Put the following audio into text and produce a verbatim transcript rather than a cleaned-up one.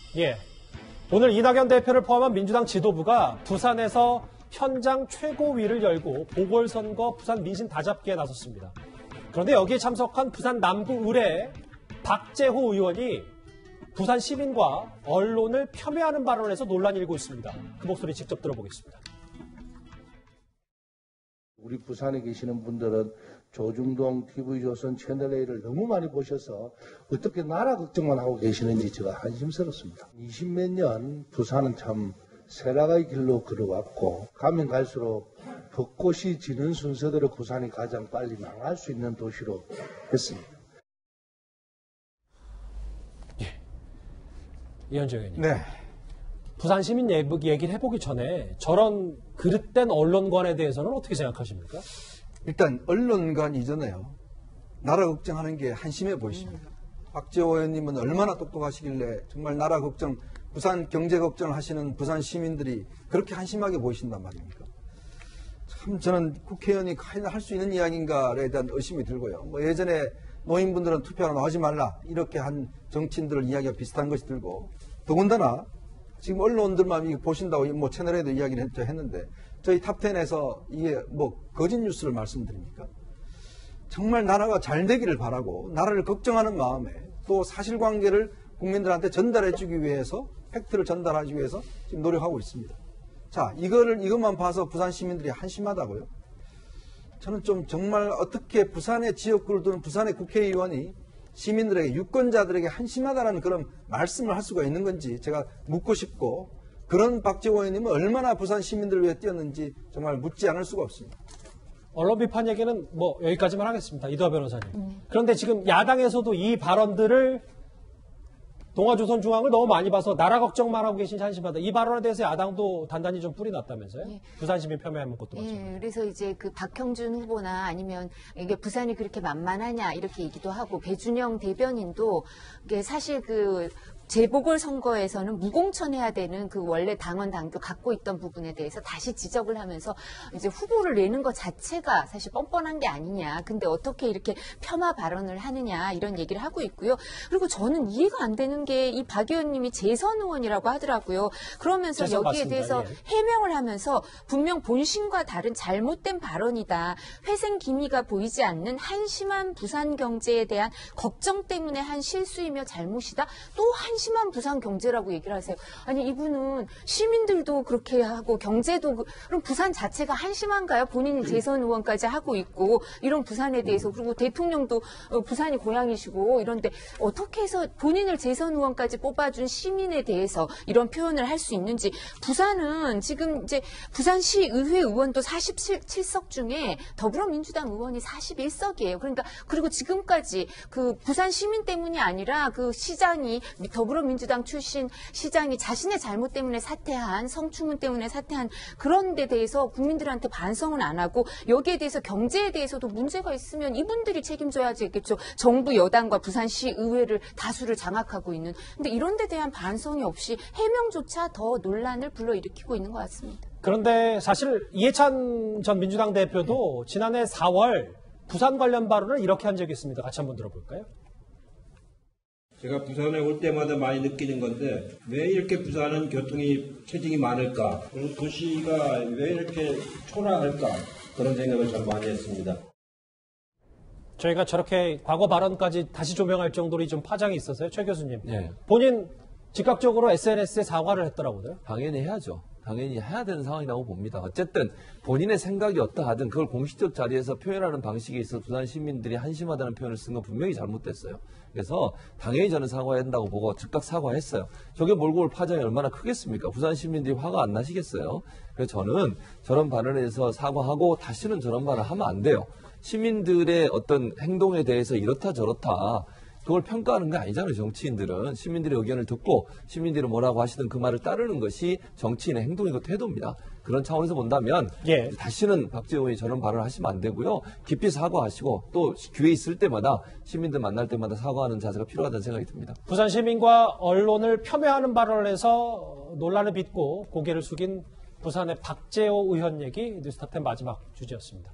예. 오늘 이낙연 대표를 포함한 민주당 지도부가 부산에서 현장 최고위를 열고 보궐선거 부산 민심 다잡기에 나섰습니다. 그런데 여기에 참석한 부산 남구 의뢰 박재호 의원이 부산 시민과 언론을 폄훼하는 발언을 해서 논란이 일고 있습니다. 그 목소리 직접 들어보겠습니다. 우리 부산에 계시는 분들은 조중동, 티비조선, 채널A를 너무 많이 보셔서 어떻게 나라 걱정만 하고 계시는지 제가 한심스럽습니다. 이십몇 년 부산은 참 세라가의 길로 걸어왔고 가면 갈수록 벚꽃이 지는 순서대로 부산이 가장 빨리 망할 수 있는 도시로 했습니다. 예. 이현주 의원님. 네. 부산 시민 얘기를 해보기 전에 저런 그릇된 언론관에 대해서는 어떻게 생각하십니까? 일단 언론관 이전에요. 나라 걱정하는 게 한심해 보이십니다. 음. 박재호 의원님은 얼마나 똑똑하시길래 정말 나라 걱정, 부산 경제 걱정을 하시는 부산 시민들이 그렇게 한심하게 보이신단 말입니까? 참 저는 국회의원이 할 수 있는 이야기인가에 대한 의심이 들고요. 뭐 예전에 노인분들은 투표하러 나오지 말라 이렇게 한 정치인들 이야기가 비슷한 것이 들고 더군다나 지금 언론들만 보신다고 뭐 채널에도 이야기를 했는데 저희 탑텐에서 이게 뭐 거짓 뉴스를 말씀드립니까? 정말 나라가 잘 되기를 바라고 나라를 걱정하는 마음에 또 사실관계를 국민들한테 전달해주기 위해서 팩트를 전달하기 위해서 지금 노력하고 있습니다. 자, 이거를 이것만 봐서 부산 시민들이 한심하다고요? 저는 좀 정말 어떻게 부산의 지역구를 두는 부산의 국회의원이 시민들에게 유권자들에게 한심하다는 그런 말씀을 할 수가 있는 건지 제가 묻고 싶고 그런 박재호 의원님은 얼마나 부산 시민들을 위해 뛰었는지 정말 묻지 않을 수가 없습니다. 언론 비판 얘기는 뭐 여기까지만 하겠습니다. 이도하 변호사님. 음. 그런데 지금 야당에서도 이 발언들을 동아조선중앙을 너무 많이 봐서 나라 걱정만 하고 계신 한심하다. 이 발언에 대해서 야당도 단단히 좀 뿌리 났다면서요? 예. 부산 시민 폄훼하는 것도 마찬가지고. 예, 그래서 이제 그 박형준 후보나 아니면 이게 부산이 그렇게 만만하냐 이렇게 얘기도 하고 배준영 대변인도 이게 사실 그 재보궐선거에서는 무공천해야 되는 그 원래 당원 당규 갖고 있던 부분에 대해서 다시 지적을 하면서 이제 후보를 내는 것 자체가 사실 뻔뻔한 게 아니냐. 근데 어떻게 이렇게 폄하 발언을 하느냐 이런 얘기를 하고 있고요. 그리고 저는 이해가 안 되는 게 이 박 의원님이 재선 의원이라고 하더라고요. 그러면서 여기에 맞습니다. 대해서 예. 해명을 하면서 분명 본심과 다른 잘못된 발언이다. 회생 기미가 보이지 않는 한심한 부산 경제에 대한 걱정 때문에 한 실수이며 잘못이다. 또 한 심한 부산 경제라고 얘기를 하세요. 아니 이분은 시민들도 그렇게 하고 경제도 그럼 부산 자체가 한심한가요? 본인이 재선 의원까지 하고 있고 이런 부산에 대해서 그리고 대통령도 부산이 고향이시고 이런데 어떻게 해서 본인을 재선 의원까지 뽑아준 시민에 대해서 이런 표현을 할 수 있는지 부산은 지금 이제 부산시 의회 의원도 사십칠 석 중에 더불어민주당 의원이 사십일 석이에요. 그러니까 그리고 지금까지 그 부산 시민 때문이 아니라 그 시장이 더불어민주당 출신 시장이 자신의 잘못 때문에 사퇴한 성추문 때문에 사퇴한 그런 데 대해서 국민들한테 반성은 안 하고 여기에 대해서 경제에 대해서도 문제가 있으면 이분들이 책임져야겠죠. 정부 여당과 부산시 의회를 다수를 장악하고 있는. 근데 이런 데 대한 반성이 없이 해명조차 더 논란을 불러일으키고 있는 것 같습니다. 그런데 사실 이해찬 전 민주당 대표도 지난해 사월 부산 관련 발언을 이렇게 한 적이 있습니다. 같이 한번 들어볼까요? 제가 부산에 올 때마다 많이 느끼는 건데 왜 이렇게 부산은 교통이 체증이 많을까? 그리고 도시가 왜 이렇게 초라할까? 그런 생각을 참 많이 했습니다. 저희가 저렇게 과거 발언까지 다시 조명할 정도로 좀 파장이 있어서요. 최 교수님. 네. 본인 즉각적으로 에스엔에스에 사과를 했더라고요. 당연히 해야죠. 당연히 해야 되는 상황이라고 봅니다. 어쨌든 본인의 생각이 어떠하든 그걸 공식적 자리에서 표현하는 방식에 있어서 부산 시민들이 한심하다는 표현을 쓴 건 분명히 잘못됐어요. 그래서 당연히 저는 사과해야 된다고 보고 즉각 사과했어요. 저게 몰고 올 파장이 얼마나 크겠습니까? 부산 시민들이 화가 안 나시겠어요? 그래서 저는 저런 발언에 대해서 사과하고 다시는 저런 말을 하면 안 돼요. 시민들의 어떤 행동에 대해서 이렇다 저렇다 그걸 평가하는 게 아니잖아요. 정치인들은 시민들의 의견을 듣고 시민들이 뭐라고 하시든 그 말을 따르는 것이 정치인의 행동이고 태도입니다. 그런 차원에서 본다면 예. 다시는 박재호 의원이 저런 발언을 하시면 안 되고요. 깊이 사과하시고 또 기회 있을 때마다 시민들 만날 때마다 사과하는 자세가 필요하다는 생각이 듭니다. 부산 시민과 언론을 폄훼하는 발언을 해서 논란을 빚고 고개를 숙인 부산의 박재호 의원 얘기 뉴스탑텐 마지막 주제였습니다.